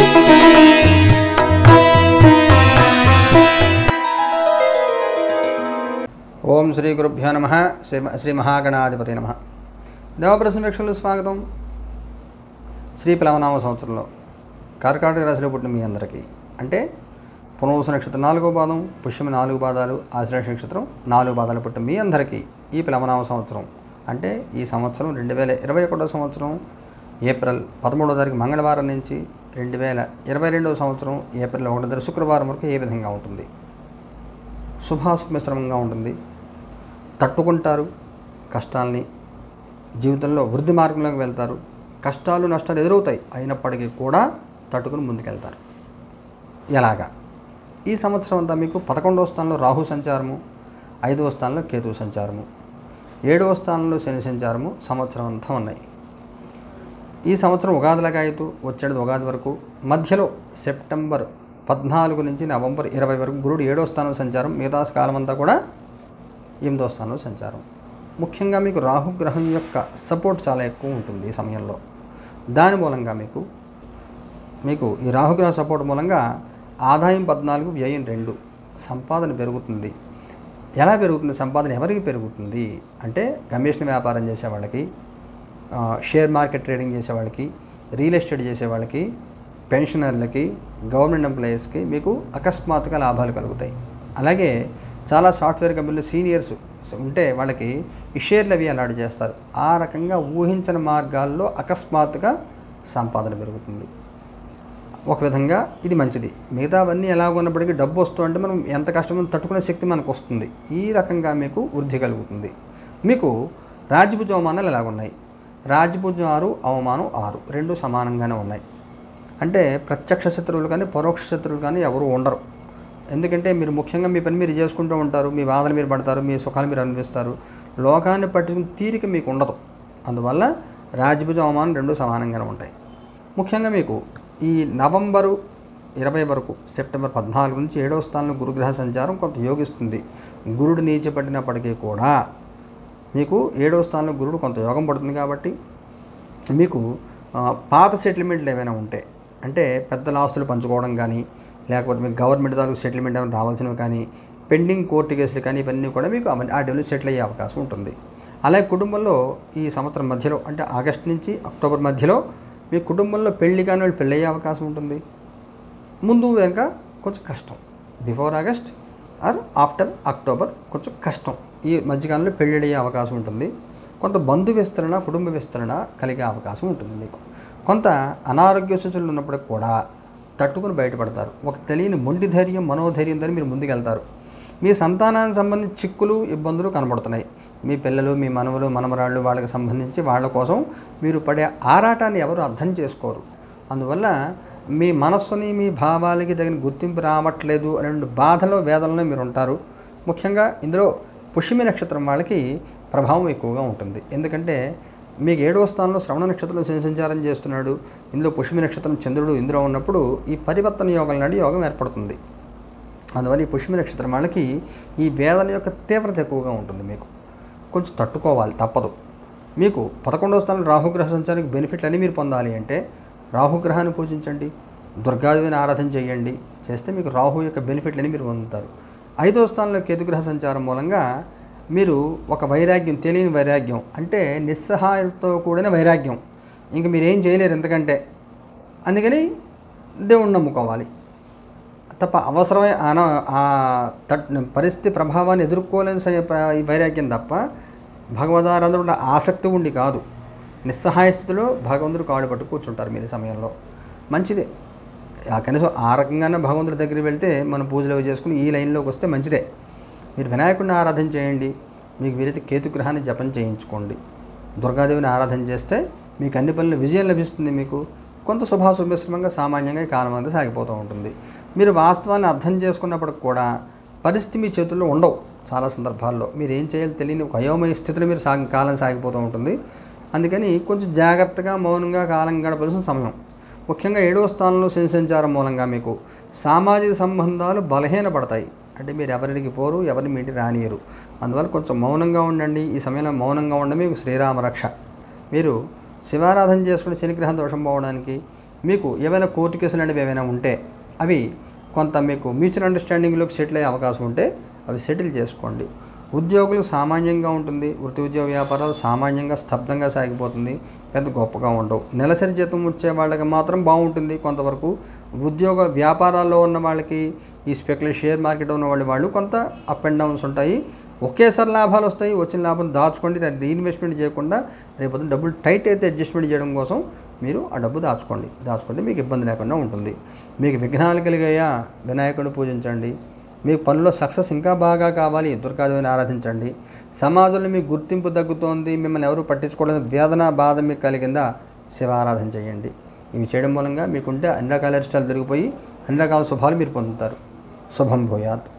ఓం శ్రీ గురుభ్యో నమః. శ్రీ మహాగణాధిపతి నమః. దేవప్రశ్న వీక్షకులకు స్వాగతం. శ్రీ ప్లవనామ సంవత్సరంలో కర్కాటక రాశిలో పుట్టిన మీ అందరికీ, అంటే పునర్వసు నక్షత్రం 4వ పాదం, పుష్యమి 4 పాదాలు, ఆశ్లేష నక్షత్రం 4 పాదాలు పుట్టిన మీ అందరికీ ఈ ప్లవనామ సంవత్సరం, అంటే ఈ సంవత్సరం 2021వ సంవత్సరం ఏప్రిల్ 13వ తారీఖు మంగళవారం నుంచి 2022వ సంవత్సరం ఏప్రిల్ 1వ తారీఖు శుక్రవారం వరకు ఏ విధంగా ఉంటుంది? శుభాశుభ మిశ్రమంగా ఉంటుంది. తట్టుకుంటారు కష్టాలని, జీవితంలో వృద్ధి మార్గంలోకి వెళ్తారు. కష్టాలు నష్టాలు ఎదురవుతాయి, అయినప్పటికీ కూడా తట్టుకుని ముందుకెళ్తారు. ఎలాగా? ఈ సంవత్సరం అంతా మీకు 11వ స్థానంలో రాహు సంచారము, 5వ స్థానంలో కేతువు సంచారము, 7వ స్థానంలో శని సంచారము సంవత్సరం అంతా ఉన్నాయి. ఈ సంవత్సరం ఉగాదిలాగా అవుతూ వచ్చేది ఉగాది వరకు, మధ్యలో సెప్టెంబర్ 14 నుంచి నవంబర్ 20 వరకు గురుడు 7వ స్థానం సంచారం, మిగతా కాలం అంతా కూడా 8వ స్థానంలో సంచారం. ముఖ్యంగా మీకు రాహుగ్రహం యొక్క సపోర్ట్ చాలా ఎక్కువ ఉంటుంది ఈ సమయంలో. దాని మూలంగా మీకు ఈ రాహుగ్రహ సపోర్ట్ మూలంగా ఆదాయం 14, వ్యయం 2, సంపాదన పెరుగుతుంది. ఎలా పెరుగుతుంది సంపాదన? ఎవరికి పెరుగుతుంది అంటే కమిషన్ వ్యాపారం చేసే వాళ్ళకి, షేర్ మార్కెట్ ట్రేడింగ్ చేసే వాళ్ళకి, రియల్ ఎస్టేట్ చేసే వాళ్ళకి, పెన్షనర్లకి, గవర్నమెంట్ ఎంప్లాయీస్కి మీకు అకస్మాత్తుగా లాభాలు కలుగుతాయి. అలాగే చాలా సాఫ్ట్వేర్ కంపెనీలు సీనియర్స్ ఉంటే వాళ్ళకి ఈ షేర్లు అవి అలాట్ చేస్తారు. ఆ రకంగా ఊహించని మార్గాల్లో అకస్మాత్తుగా సంపాదన పెరుగుతుంది. ఒక విధంగా ఇది మంచిది. మిగతావన్నీ ఎలాగున్నప్పటికీ డబ్బు వస్తూ అంటే మనం ఎంత కష్టమో తట్టుకునే శక్తి మనకు వస్తుంది. ఈ రకంగా మీకు వృద్ధి కలుగుతుంది. మీకు రాజ్యభుజ అవమానాలు ఎలాగున్నాయి? రాజ్యభుజం 6, అవమానం 6, రెండు సమానంగానే ఉన్నాయి. అంటే ప్రత్యక్ష శత్రువులు కానీ పరోక్ష శత్రువులు కానీ ఎవరు ఉండరు. ఎందుకంటే మీరు ముఖ్యంగా మీ పని మీరు చేసుకుంటూ ఉంటారు, మీ బాధలు మీరు పడతారు, మీ సుఖాలు మీరు అనుభవిస్తారు. లోకాన్ని పట్టిన తీరిక మీకు ఉండదు. అందువల్ల రాజ్యభుజ అవమానం రెండు సమానంగానే ఉంటాయి. ముఖ్యంగా మీకు ఈ నవంబరు 20 వరకు, సెప్టెంబర్ 14 నుంచి 7వ స్థానంలో గురుగ్రహ సంచారం కొంత యోగిస్తుంది. గురుడు నీచపడినప్పటికీ కూడా మీకు 7వ స్థానంలో గురుడు కొంత యోగం పడుతుంది. కాబట్టి మీకు పాత సెటిల్మెంట్లు ఏమైనా ఉంటే, అంటే పెద్దల ఆస్తులు పంచుకోవడం కానీ, లేకపోతే మీకు గవర్నమెంట్ తాలూకు సెటిల్మెంట్ ఏమైనా రావాల్సినవి కానీ, పెండింగ్ కోర్టు కేసులు కానీ, ఇవన్నీ కూడా మీకు ఆ డబ్బులు సెటిల్ అయ్యే అవకాశం ఉంటుంది. అలాగే కుటుంబంలో ఈ సంవత్సరం మధ్యలో, అంటే ఆగస్టు నుంచి అక్టోబర్ మధ్యలో మీ కుటుంబంలో పెళ్లి కాని వాళ్ళు పెళ్ళి అయ్యే అవకాశం ఉంటుంది. ముందు వెనుక కొంచెం కష్టం. Before August or after October కొంచెం కష్టం. ఈ మధ్యకాలంలో పెళ్ళి అయ్యే అవకాశం ఉంటుంది. కొంత బంధు విస్తరణ, కుటుంబ విస్తరణ కలిగే అవకాశం ఉంటుంది. మీకు కొంత అనారోగ్య సూచనలు ఉన్నప్పటికి కూడా తట్టుకుని బయటపడతారు. ఒక తెలియని మొండి ధైర్యం, మనోధైర్యంతో మీరు ముందుకెళ్తారు. మీ సంతానానికి సంబంధించి చిక్కులు, ఇబ్బందులు కనబడుతున్నాయి. మీ పిల్లలు, మీ మనవలు, మనమరాళ్ళు, వాళ్ళకి సంబంధించి వాళ్ళ కోసం మీరు పడే ఆరాటాన్ని ఎవరు అర్థం చేసుకోరు. అందువల్ల మీ మనస్సుని, మీ భావాలకి తగిన గుర్తింపు రావట్లేదు అనే బాధలో, వేదనలో మీరు ఉంటారు. ముఖ్యంగా ఇందులో పుష్యమి నక్షత్రం వాళ్ళకి ప్రభావం ఎక్కువగా ఉంటుంది. ఎందుకంటే మీకు 7వ స్థానంలో శ్రవణ నక్షత్రంలో శని సంచారం చేస్తున్నాడు. ఇందులో పుష్యమి నక్షత్రం చంద్రుడు ఇందులో ఉన్నప్పుడు ఈ పరివర్తన యోగం లాంటి యోగం ఏర్పడుతుంది. అందువల్ల ఈ పుష్యమి నక్షత్రం వాళ్ళకి ఈ వేదన యొక్క తీవ్రత ఎక్కువగా ఉంటుంది. మీకు కొంచెం తట్టుకోవాలి, తప్పదు. మీకు 11వ స్థానంలో రాహుగ్రహ సంచారానికి బెనిఫిట్లు అన్నీ మీరు పొందాలి అంటే రాహుగ్రహాన్ని పూజించండి, దుర్గాదేవిని ఆరాధన చేయండి. చేస్తే మీకు రాహు యొక్క బెనిఫిట్లు అన్నీ మీరు పొందుతారు. 5వ స్థానంలో కేతుగ్రహ సంచారం మూలంగా మీరు ఒక వైరాగ్యం, తెలియని వైరాగ్యం, అంటే నిస్సహాయంతో కూడిన వైరాగ్యం. ఇంక మీరేం చేయలేరు ఎందుకంటే, అందుకని దేవుణ్ణి నమ్ముకోవాలి తప్ప అవసరమైన పరిస్థితి ప్రభావాన్ని ఎదుర్కోలేని ఈ వైరాగ్యం తప్ప భగవదారాధన ఆసక్తి ఉండి కాదు. నిస్సహాయ స్థితిలో భగవంతుడు కాళ్ళు పట్టు కూర్చుంటారు మీరు ఈ సమయంలో. మంచిదే. కనీసం ఆ రకంగానే భగవంతుడి దగ్గరికి వెళ్తే మన పూజలు చేసుకుని ఈ లైన్లోకి వస్తే మంచిదే. మీరు వినాయకుడిని ఆరాధన చేయండి, మీకు వీలైతే కేతుగ్రహాన్ని జపం చేయించుకోండి, దుర్గాదేవిని ఆరాధన చేస్తే మీకు అన్ని పనులు విజయం లభిస్తుంది. మీకు కొంత శుభాశుభశ్రమంగా సామాన్యంగా ఈ కాలం అంతా సాగిపోతూ ఉంటుంది. మీరు వాస్తవాన్ని అర్థం చేసుకున్నప్పటికి కూడా పరిస్థితి మీ చేతుల్లో ఉండవు. చాలా సందర్భాల్లో మీరు ఏం చేయాలో తెలియని ఒక అయోమయ స్థితిలో మీరు కాలం సాగిపోతూ ఉంటుంది. అందుకని కొంచెం జాగ్రత్తగా, మౌనంగా కాలం గడపాల్సిన సమయం. ముఖ్యంగా 7వ స్థానంలో శని సంచారం మూలంగా మీకు సామాజిక సంబంధాలు బలహీనపడతాయి. అంటే మీరు ఎవరికి పోరు, ఎవరిని మీ ఇంటికి రానియరు. అందువల్ల కొంచెం మౌనంగా ఉండండి. ఈ సమయంలో మౌనంగా ఉండడం మీకు శ్రీరామ రక్ష. మీరు శివారాధన చేసుకుని శనిగ్రహం దోషం పోవడానికి మీకు ఏవైనా కోర్టు కేసులు అనేవి ఏమైనా ఉంటే అవి కొంత మీకు మ్యూచువల్ అండర్స్టాండింగ్లోకి సెటిల్ అయ్యే అవకాశం ఉంటే అవి సెటిల్ చేసుకోండి. ఉద్యోగులు సామాన్యంగా ఉంటుంది. వృత్తి ఉద్యోగ వ్యాపారాలు సామాన్యంగా స్తబ్దంగా సాగిపోతుంది. పెద్ద గొప్పగా ఉండవు. నెలసరి జీతం వచ్చే వాళ్ళకి మాత్రం బాగుంటుంది కొంతవరకు. ఉద్యోగ వ్యాపారాల్లో ఉన్న వాళ్ళకి, ఈ స్పెక్యులేషన్ షేర్ మార్కెట్ ఉన్న వాళ్ళు కొంత అప్ అండ్ డౌన్స్ ఉంటాయి. ఒకేసారి లాభాలు వస్తాయి. వచ్చిన లాభం దాచుకోండి. దాన్ని రీఇన్వెస్ట్మెంట్ చేయకుండా రేపు డబ్బులు టైట్ అయితే అడ్జస్ట్మెంట్ చేయడం కోసం మీరు ఆ డబ్బు దాచుకోండి మీకు ఇబ్బంది లేకుండా ఉంటుంది. మీకు విఘ్నాలు కలిగాయా, వినాయకుడిని పూజించండి. మీకు పనుల్లో సక్సెస్ ఇంకా బాగా కావాలి, దుర్గాదేవిని ఆరాధించండి. సమాజంలో మీకు గుర్తింపు తగ్గుతోంది, మిమ్మల్ని ఎవరు పట్టించుకోవడం, వేదన బాధ మీకు కలిగిందా, శివారాధన చేయండి. ఇవి చేయడం మూలంగా మీకుంటే అన్ని రకాల ఇష్టాలు జరిగిపోయి అన్ని రకాల శుభాలు మీరు పొందుతారు. శుభం భూయాత్.